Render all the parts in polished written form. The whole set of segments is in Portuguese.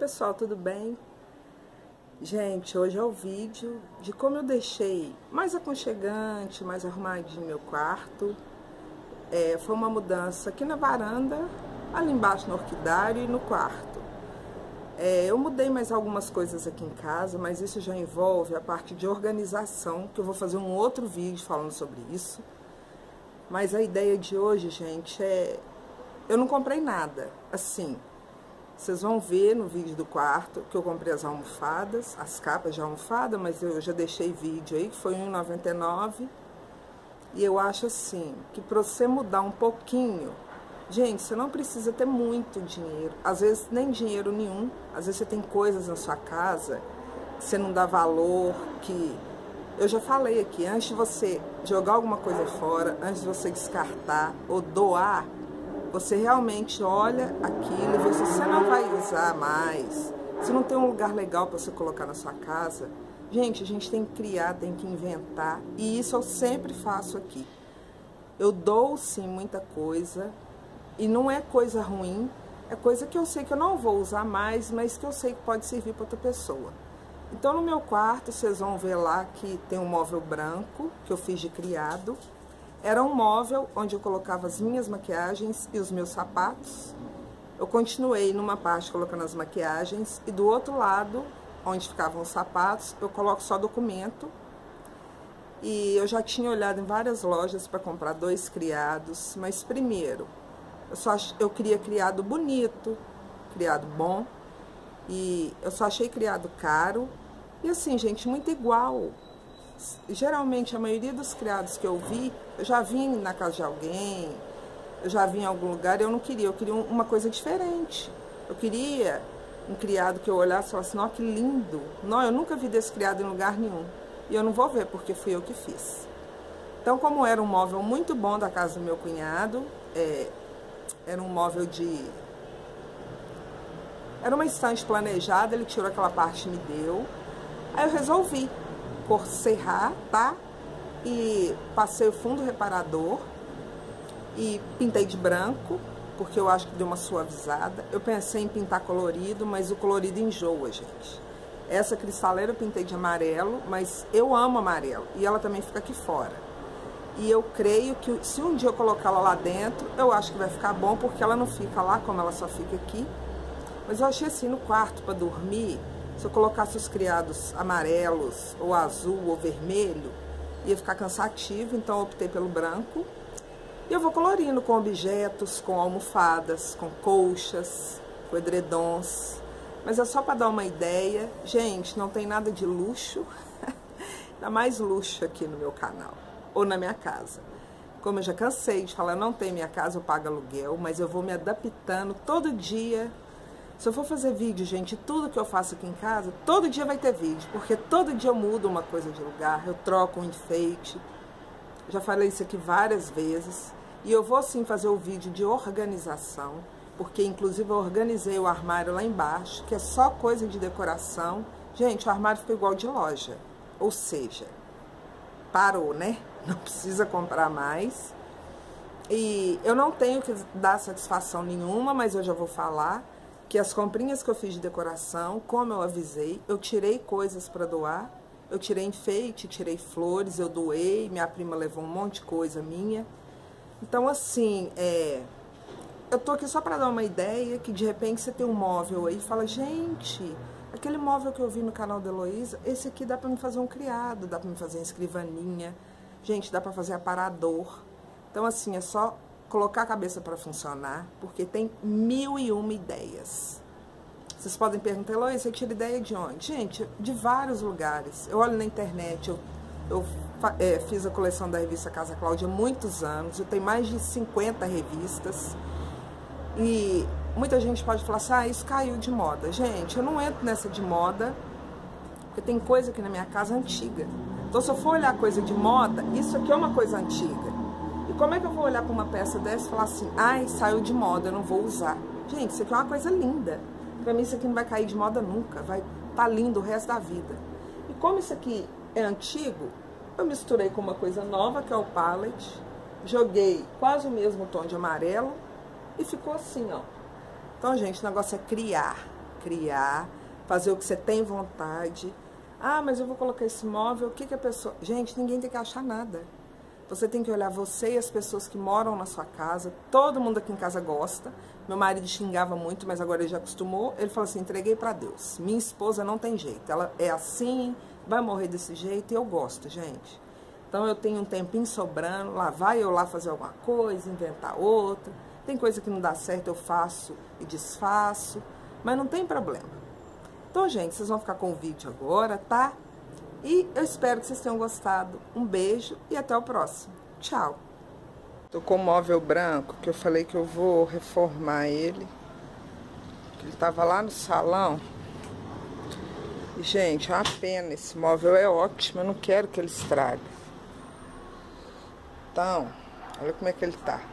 pessoal, tudo bem? Gente, hoje é o vídeo de como eu deixei mais aconchegante, mais arrumadinho meu quarto. Foi uma mudança aqui na varanda, ali embaixo no orquidário e no quarto. Eu mudei mais algumas coisas aqui em casa, mas isso já envolve a parte de organização, que eu vou fazer um outro vídeo falando sobre isso. Mas a ideia de hoje, gente, eu não comprei nada, assim. Vocês vão ver no vídeo do quarto que eu comprei as almofadas, as capas de almofada, mas eu já deixei vídeo aí, que foi R$1,99. E eu acho assim, que para você mudar um pouquinho, gente, você não precisa ter muito dinheiro. Às vezes nem dinheiro nenhum, às vezes você tem coisas na sua casa que você não dá valor, que... Eu já falei aqui, antes de você jogar alguma coisa fora, antes de você descartar ou doar, você realmente olha aquilo e vê se você não vai usar mais, se não tem um lugar legal para você colocar na sua casa. Gente, a gente tem que criar, tem que inventar, e isso eu sempre faço aqui. Eu dou sim muita coisa, e não é coisa ruim, é coisa que eu sei que eu não vou usar mais, mas que eu sei que pode servir para outra pessoa. Então no meu quarto, vocês vão ver lá que tem um móvel branco, que eu fiz de criado. Era um móvel onde eu colocava as minhas maquiagens e os meus sapatos. Eu continuei numa parte colocando as maquiagens e do outro lado, onde ficavam os sapatos, eu coloco só documento. E eu já tinha olhado em várias lojas para comprar 2 criados, mas primeiro, eu queria criado bonito, criado bom, e eu só achei criado caro. E assim, gente, muito igual. Geralmente, a maioria dos criados que eu vi, eu já vi na casa de alguém, eu já vi em algum lugar, e eu queria uma coisa diferente. Eu queria um criado que eu olhasse e falasse, nossa, que lindo. Não, eu nunca vi desse criado em lugar nenhum. E eu não vou ver, porque fui eu que fiz. Então, como era um móvel muito bom da casa do meu cunhado, era um móvel de... Era uma estante planejada, ele tirou aquela parte e me deu. Aí eu resolvi serrar, tá? E passei o fundo reparador e pintei de branco, porque eu acho que deu uma suavizada. Eu pensei em pintar colorido, mas o colorido enjoa, gente. Essa cristaleira eu pintei de amarelo, mas eu amo amarelo, e ela também fica aqui fora. E eu creio que se um dia eu colocá-la lá dentro, eu acho que vai ficar bom, porque ela não fica lá, como ela só fica aqui. Mas eu achei assim, no quarto para dormir, se eu colocasse os criados amarelos, ou azul, ou vermelho, ia ficar cansativo, então eu optei pelo branco. E eu vou colorindo com objetos, com almofadas, com colchas, com edredons. Mas é só para dar uma ideia. Gente, não tem nada de luxo, ainda mais luxo aqui no meu canal, ou na minha casa. Como eu já cansei de falar, eu não tenho minha casa, eu pago aluguel, mas eu vou me adaptando todo dia. Se eu for fazer vídeo, gente, tudo que eu faço aqui em casa, todo dia vai ter vídeo, porque todo dia eu mudo uma coisa de lugar, eu troco um enfeite. Já falei isso aqui várias vezes. E eu vou sim fazer o vídeo de organização, porque inclusive eu organizei o armário lá embaixo, que é só coisa de decoração. Gente, o armário ficou igual de loja, ou seja, parou, né? Não precisa comprar mais. E eu não tenho que dar satisfação nenhuma, mas eu já vou falar que as comprinhas que eu fiz de decoração, como eu avisei, eu tirei coisas para doar. Eu tirei enfeite, tirei flores, eu doei, minha prima levou um monte de coisa minha. Então, assim, eu tô aqui só para dar uma ideia, que de repente você tem um móvel aí e fala, gente, aquele móvel que eu vi no canal da Heloísa, esse aqui dá para me fazer um criado, dá para me fazer uma escrivaninha, gente, dá para fazer aparador. Então, assim, é só colocar a cabeça para funcionar, porque tem 1001 ideias. Vocês podem perguntar, Heloísa, você tira ideia de onde? Gente, de vários lugares. Eu olho na internet, eu fiz a coleção da revista Casa Cláudia há muitos anos, eu tenho mais de 50 revistas, e muita gente pode falar assim, ah, isso caiu de moda. Gente, eu não entro nessa de moda, porque tem coisa aqui na minha casa antiga. Então, se eu for olhar coisa de moda, isso aqui é uma coisa antiga. E como é que eu vou olhar para uma peça dessa e falar assim, ai, saiu de moda, eu não vou usar? Gente, isso aqui é uma coisa linda. Pra mim isso aqui não vai cair de moda nunca, vai tá lindo o resto da vida. E como isso aqui é antigo, eu misturei com uma coisa nova, que é o palette, joguei quase o mesmo tom de amarelo e ficou assim, ó. Então, gente, o negócio é criar. criar, fazer o que você tem vontade. Ah, mas eu vou colocar esse móvel, o que a pessoa... Gente, ninguém tem que achar nada. Você tem que olhar você e as pessoas que moram na sua casa. Todo mundo aqui em casa gosta. Meu marido xingava muito, mas agora ele já acostumou. Ele falou assim, entreguei pra Deus. Minha esposa não tem jeito. Ela é assim, vai morrer desse jeito e eu gosto, gente. Então eu tenho um tempinho sobrando. Lá vai eu lá fazer alguma coisa, inventar outra. Tem coisa que não dá certo, eu faço e desfaço. Mas não tem problema. Então, gente, vocês vão ficar com o vídeo agora, tá? E eu espero que vocês tenham gostado. Um beijo e até o próximo. Tchau. Tô com o móvel branco, que eu falei que eu vou reformar ele. Ele tava lá no salão. E, gente, é uma pena. Esse móvel é ótimo, eu não quero que ele estrague. Então, olha como é que ele tá.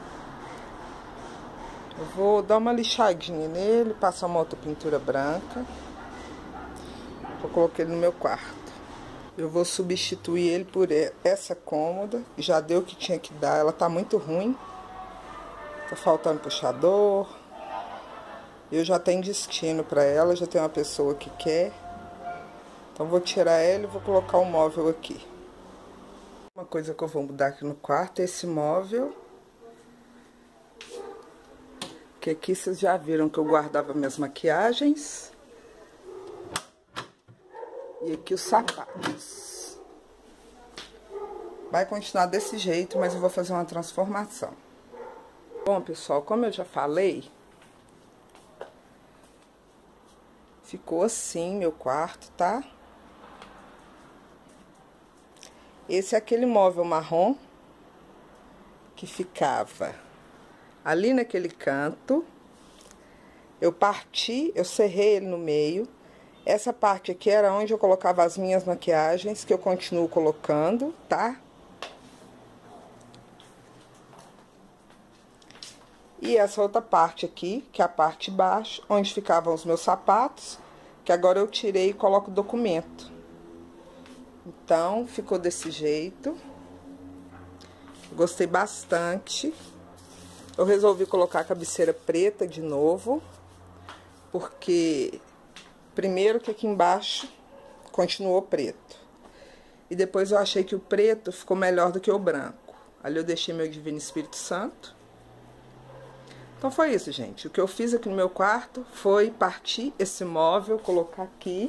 Eu vou dar uma lixadinha nele, passar uma outra pintura branca. Vou colocar ele no meu quarto. Eu vou substituir ele por essa cômoda. Já deu o que tinha que dar. Ela tá muito ruim. Tá faltando puxador. Eu já tenho destino pra ela. Já tem uma pessoa que quer. Então vou tirar ela e vou colocar o móvel aqui. Uma coisa que eu vou mudar aqui no quarto é esse móvel. Que aqui vocês já viram que eu guardava minhas maquiagens. E aqui os sapatos. Vai continuar desse jeito, mas eu vou fazer uma transformação. Bom, pessoal, como eu já falei, ficou assim meu quarto, tá? Esse é aquele móvel marrom que ficava ali naquele canto. Eu parti, eu serrei ele no meio. Essa parte aqui era onde eu colocava as minhas maquiagens, que eu continuo colocando, tá? E essa outra parte aqui, que é a parte de baixo, onde ficavam os meus sapatos, que agora eu tirei e coloco o documento. Então, ficou desse jeito. Gostei bastante. Eu resolvi colocar a cabeceira preta de novo, porque... Primeiro que aqui embaixo continuou preto. E depois eu achei que o preto ficou melhor do que o branco. Ali eu deixei meu Divino Espírito Santo. Então foi isso, gente. O que eu fiz aqui no meu quarto foi partir esse móvel, colocar aqui.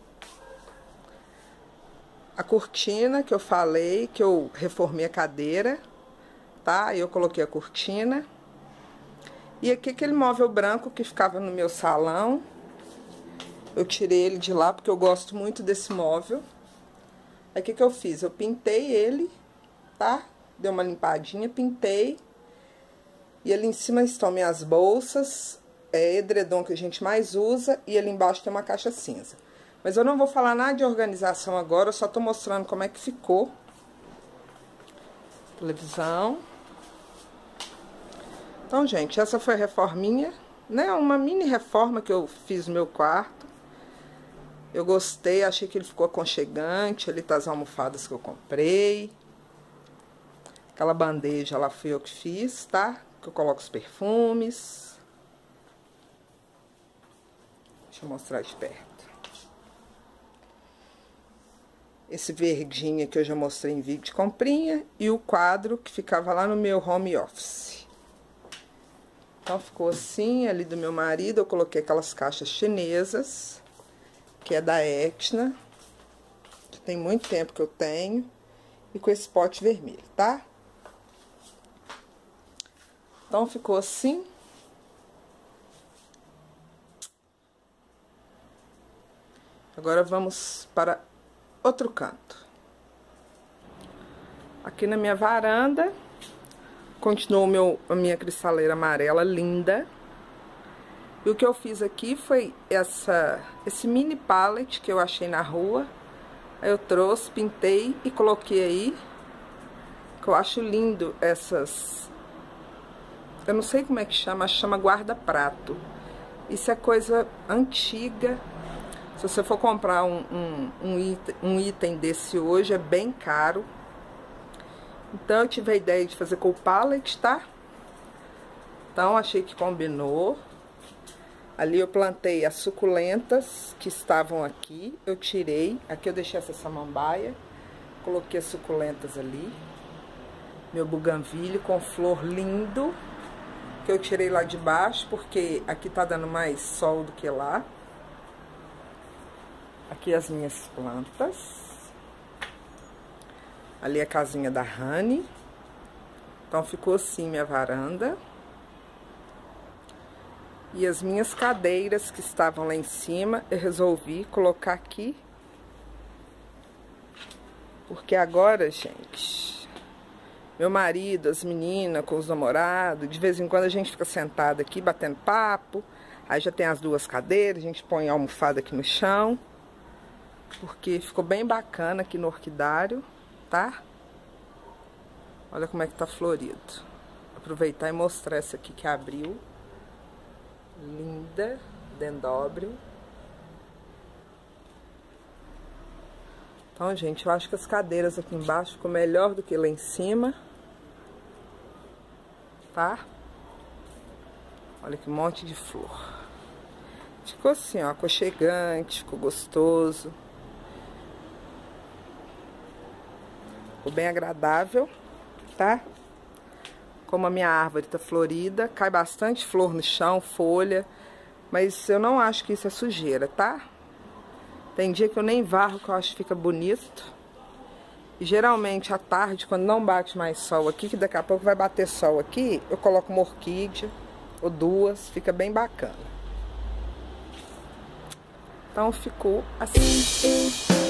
A cortina que eu falei, que eu reformei a cadeira, tá? Aí eu coloquei a cortina. E aqui aquele móvel branco que ficava no meu salão. Eu tirei ele de lá porque eu gosto muito desse móvel. Aí o que eu fiz? Eu pintei ele, tá? Dei uma limpadinha, pintei. E ali em cima estão minhas bolsas, edredom que a gente mais usa. E ali embaixo tem uma caixa cinza. Mas eu não vou falar nada de organização agora, eu só tô mostrando como é que ficou. Televisão. Então, gente, essa foi a reforminha, né? Uma mini reforma que eu fiz no meu quarto. Eu gostei, achei que ele ficou aconchegante. Ali tá as almofadas que eu comprei. Aquela bandeja lá fui eu que fiz, tá? Que eu coloco os perfumes. Deixa eu mostrar de perto. Esse verdinho que eu já mostrei em vídeo de comprinha. E o quadro que ficava lá no meu home office. Então, ficou assim, ali do meu marido. Eu coloquei aquelas caixas chinesas, que é da Etna. Que tem muito tempo que eu tenho. E com esse pote vermelho, tá? Então, ficou assim. Agora, vamos para outro canto. Aqui na minha varanda, continuou a minha cristaleira amarela linda. E o que eu fiz aqui foi esse mini pallet que eu achei na rua. Aí eu trouxe, pintei e coloquei aí. Que eu acho lindo essas... Eu não sei como é que chama, mas chama guarda-prato. Isso é coisa antiga. Se você for comprar um item desse hoje, é bem caro. Então, eu tive a ideia de fazer com o pallet, tá? Então, achei que combinou. Ali eu plantei as suculentas que estavam aqui, eu tirei. Aqui eu deixei essa samambaia, coloquei as suculentas ali. Meu buganvílio com flor lindo, que eu tirei lá de baixo, porque aqui tá dando mais sol do que lá. Aqui as minhas plantas. Ali a casinha da Rani. Então ficou assim minha varanda. E as minhas cadeiras que estavam lá em cima, eu resolvi colocar aqui. Porque agora, gente, meu marido, as meninas com os namorados, de vez em quando a gente fica sentado aqui batendo papo. Aí já tem as duas cadeiras, a gente põe a almofada aqui no chão. Porque ficou bem bacana aqui no orquidário, tá? Olha como é que tá florido. Aproveitar e mostrar essa aqui que abriu. Linda, dendróbio. Então, gente, eu acho que as cadeiras aqui embaixo ficou melhor do que lá em cima. Tá? Olha que monte de flor. Ficou assim, ó, aconchegante, ficou gostoso. Ficou bem agradável, tá? Como a minha árvore tá florida, cai bastante flor no chão, folha, mas eu não acho que isso é sujeira, tá? Tem dia que eu nem varro, que eu acho que fica bonito. E geralmente à tarde, quando não bate mais sol aqui, que daqui a pouco vai bater sol aqui, eu coloco uma orquídea ou duas, fica bem bacana. Então ficou assim.